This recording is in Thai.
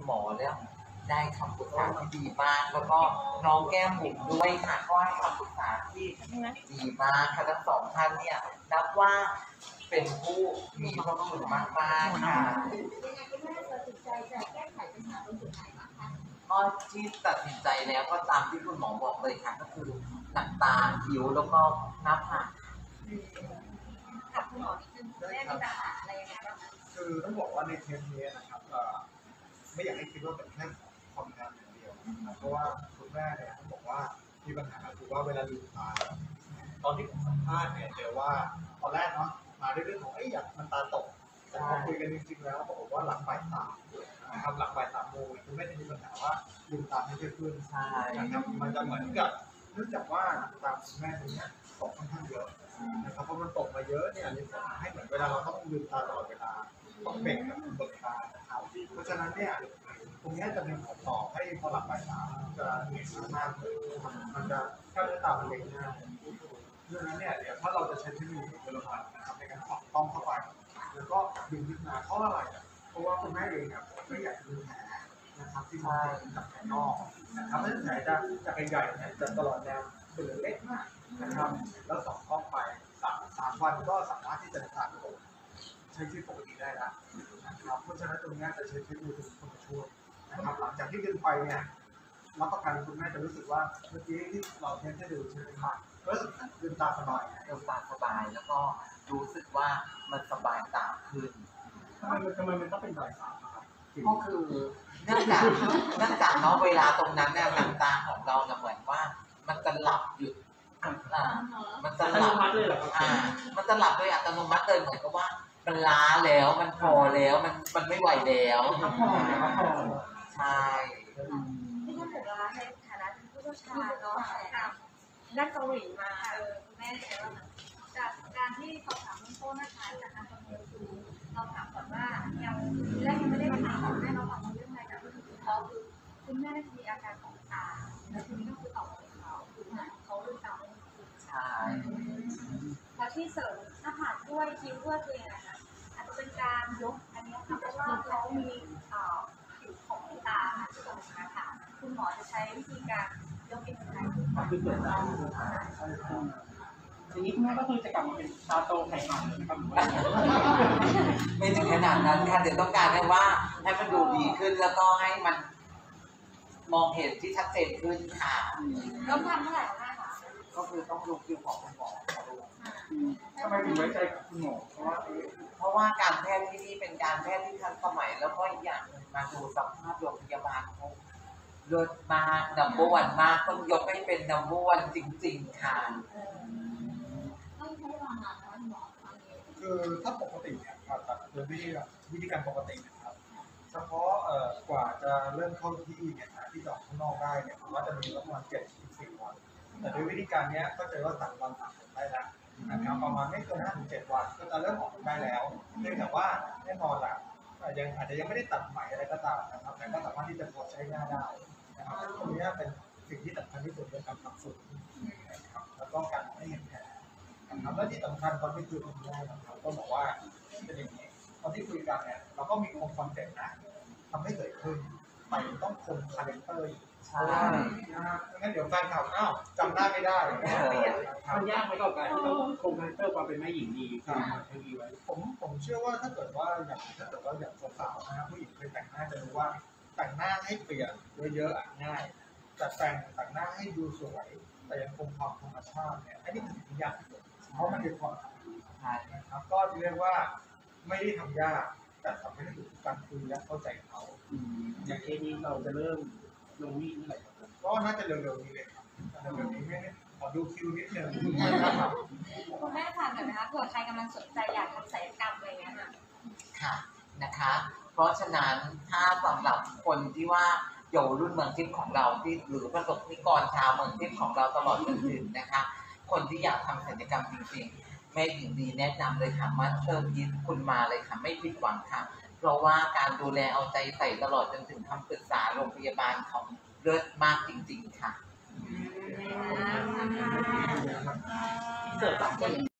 หมอแล้วได้คำปรึกษาที่ดีมากแล้วก็น้องแก้มบุ๋มด้วยค่ะก็ให้คำปรึกษาที่ดีมากค่ะทั้งสองท่านเนี่ยนับว่าเป็นผู้มีพระคุณมากๆค่ะก็ที่ตัดสินใจแล้วก็ตามที่คุณหมอบอกเลยค่ะก็คือหนังตาคิ้วแล้วก็หน้าผากค่ะคุณหมอนิดนึงแม่มีปัญหาอะไรยังไงบ้างคะคือต้องบอกว่าในเทปนี้นะครับไม่อยากให้คิดว่าเป็นแค่ความงามอย่างเดียวนะครับเพราะว่าคุณแม่เนี่ยต้องบอกว่ามีปัญหาคือว่าเวลาลืมตาตอนที่ผมสัมภาษณ์เนี่ยเจอว่าตอนแรกเนาะมาด้วยเรื่องของอยากมันตาตกแต่พอคุยกันจริงๆแล้วบอกว่าหลังบ่ายสามนะครับหลังบ่าย3 โมงคุณแม่จะมีปัญหาว่าลืมตาไม่ค่อยขึ้นนะครับมันจะเหมือนกับเนื่องจากว่าตาคุณแม่เนี่ยตกค่อนข้างเยอะนะครับเพราะมันตกมาเยอะเนี่ยมีผลให้เหมือนเวลาเราต้องลืมตาตลอดเวลาต้องเบ่งกับเบิกตานะครับเพราะฉะนั้นเนี่ยตรงนี้จะเป็นผลต่อให้พอหลับบ่ายสามจะเหนื่อยมากเลยมันจะกล้ามเนื้อตามันเล็กง่ายเพราะฉะนั้นเนี่ยเดี๋ยวถ้าเราจะใช้เทคนิคเวลาพันนะครับในการสอดต้องเข้าไปแล้วก็ดึงขึ้นมาเพราะอะไรเพราะว่าคุณแม่เองเนี่ยไม่อยากจะมีแผลนะครับที่มาจากภายนอกนะครับเพราะฉะนั้นแผลจากใหญ่ๆเนี่ยจะตลอดแนวเป็นเล็กมากนะครับแล้วสอดเข้าไป3 วันก็สามารถที่จะรักษาตัวใช้ชีวิตปกติได้แล้วนะครับเพราะฉะนั้นตรงนี้จะใช้เทคนิคเป็นคนช่วยนะครับหลังจากที่กินไปเนี่ยรับประกันคุณแม่จะรู้สึกว่าเมื่อกี้ที่เราเทสให้ดูใช่ไหมครับรู้สึกลืมตาสบายลืมตาสบายแล้วก็รู้สึกว่ามันสบายตาขึ้นทำไมมันต้องเป็นบ่ายสามครับก็คือเนื่องจากเนาะเวลาตรงนั้นเนี่ยหนังตาของเราเนี่ยเหมือนว่ามันจะหลับหยุดมันจะหลับมันจะหลับโดยอัตโนมัติเลยเหมือนกับว่ามันล้าแล้วมันพอแล้วมันไม่ไหวแล้วใช่ที่ท่านบอกว่าในฐานะผู้เชี่ยวชาญเนาะด้านเกาหลีมาคุณแม่ใช่ไหมจากการที่สอบถามเบื้องต้นนะคะจากการประเมินคือเราถามก่อนว่ายังไม่ได้ถามของแม่เราถามเรื่องอะไรแต่ก็คือเขาคือคุณแม่มีอาการของตาแล้วทีนี้ก็คือตอบของเขาคือเขาลืมตาไม่ได้ใช่แล้วที่เสริมหน้าผากด้วยคิ้วด้วยคือยังไงคะอาจจะเป็นการยกอันนี้ค่ะเพราะว่าเขามีผิวของตาที่ตรงนะคะคุณหมอจะใช้วิธีการยกเอ็นไซม์คือเปิดตาทีนี้คุณแม่ก็คือจะกลับมาเป็นตาโตไขมันนะครับไม่ถึงขนาดนั้นค่ะเดี๋ยวต้องการให้ว่าให้มันดูดีขึ้นแล้วก็ให้มันมองเห็นที่ชัดเจนขึ้นค่ะต้องทำเท่าไหร่คะก็คือต้องดูคิวของคุณหมอทำไมถึงไว้ใจคุณหมอเพราะว่าการแพทย์ที่นี่เป็นการแพทย์ที่ทันสมัยแล้วก็อีกอย่างมาดูสภาพโรงพยาบาลเขาเลิศมากนัมเบอร์วันมากต้องยกให้เป็นนัมเบอร์วันจริงๆค่ะต้องใช้เวลานานไหมหมอคือถ้าปกติเนี่ยผ่าตัดโดยวิธีการปกตินะครับเฉพาะกว่าจะเริ่มเข้าที่เนี่ยที่จะออกข้างนอกได้เนี่ยผมว่าจะมีประมาณ7-14 วันแต่ด้วยวิธีการนี้ก็จะว่า3 วัน3 ได้แล้วนะครับประมาณไม่เกิน5-7 วันก็จะเริ่มออกได้แล้วเนื่องจากว่าแน่นอนแหละยังอาจจะยังไม่ได้ตัดไหมอะไรก็ตามนะครับแต่ก็สามารถที่จะพอใช้งานได้นะครับตรงนี้เป็นสิ่งที่สำคัญที่สุดในการทำสุดนะครับแล้วก็การไม่เห็นแผลนะครับและที่สำคัญตอนที่คุยกันได้นะครับก็บอกว่าเป็นอย่างนี้ตอนที่คุยกันเนี่ยเราก็มีคอนเซ็ปต์นะทำให้เกิดขึ้นไปต้องคงคาแรคเตอร์ใช่งั้นเดี๋ยวแฟนข่าวจำได้ไม่ได้มันยากไหมกับการที่ต้องคงคาแรคเตอร์ความเป็นแม่หญิงดีไว้ผมเชื่อว่าถ้าเกิดว่าอย่างสาวๆนะครับผู้หญิงเคยแต่งหน้าจะรู้ว่าแต่งหน้าให้เปลี่ยนเยอะๆง่ายแต่แต่งหน้าให้ดูสวยแต่ยังคงความธรรมชาติเนี่ยอันนี้เป็นสิ่งที่ยากที่สุดเพราะมันเป็นความใช่นะครับก็เรียกว่าไม่ได้ทำยากแต่ทำให้ถูกการคุยและเข้าใจเขาอย่างเคสนี้เราจะเริ่มลงวิ่งเมื่อไหร่ก็น่าจะเร็วๆนี้เลยครับเร็วๆนี้ไม่ขอดูคิวนิดนึงคุณแม่ถามหน่อยนะคะเผื่อใครกำลังสนใจอยากทำศัลยกรรมอะไรเงี้ยค่ะนะคะเพราะฉะนั้นถ้าสำหรับคนที่ว่าอยู่รุ่นเมืองทิพย์ของเราที่หรือประสบนิกรชาวเมืองทิพย์ของเราตลอดจนถึงนะคะคนที่อยากทำศัลยกรรมจริงๆแม่หญิงดีแนะนำเลยค่ะมาเชิญยินคุณมาเลยค่ะไม่ผิดหวังค่ะเพราะว่าการดูแลเอาใจใส่ตลอดจนถึงคำปรึกษาโรงพยาบาลของเลิศมากจริงๆค่ะเสิร์ฟ